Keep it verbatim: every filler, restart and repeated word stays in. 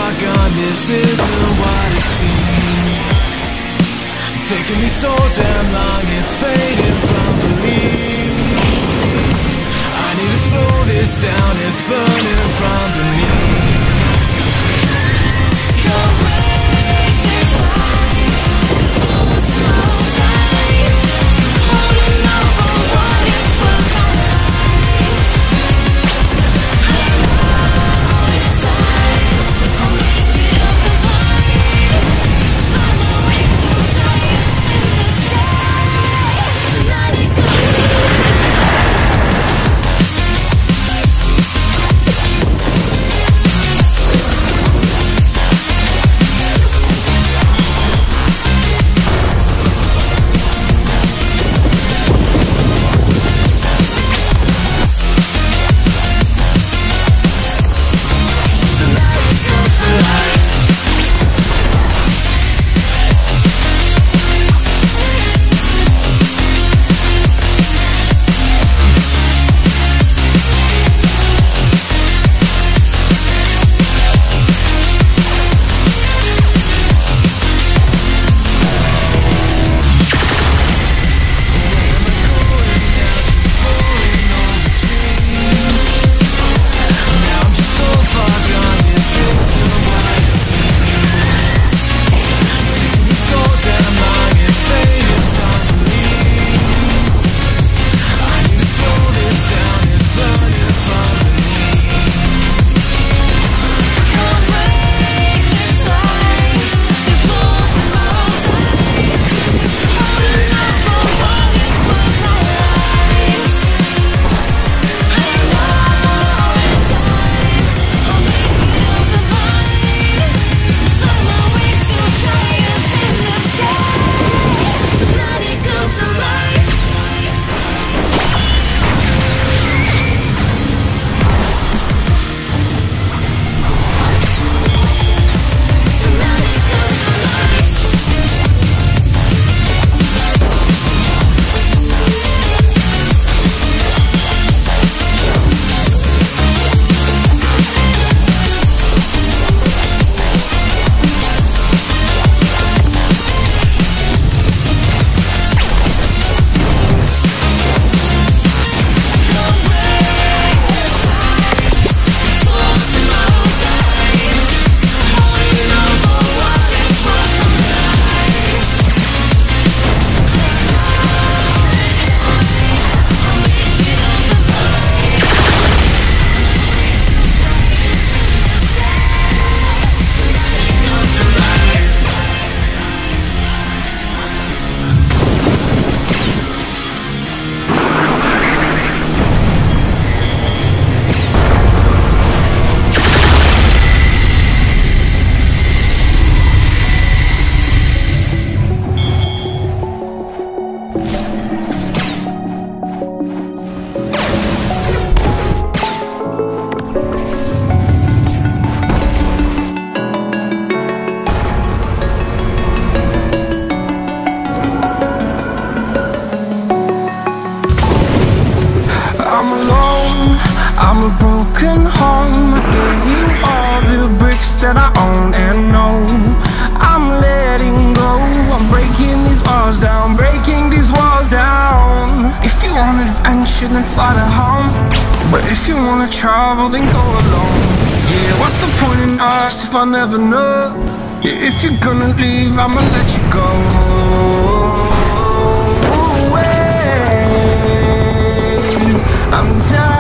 far gone, this isn't what it seems. Taking me so damn long, it's fading from belief. I need to slow this down, it's burning from beneath. Come break this light, full through eyes, holding on for what it's worth my life. Hello inside, I'll make it up the light. Find my way to giants in the sky. Tonight it goes that I own and know. I'm letting go, I'm breaking these walls down, breaking these walls down. If you want adventure, then fly to home, but if you wanna travel, then go alone. Yeah, what's the point in us if I never know? Yeah, if you're gonna leave, I'ma let you go. I'm tired.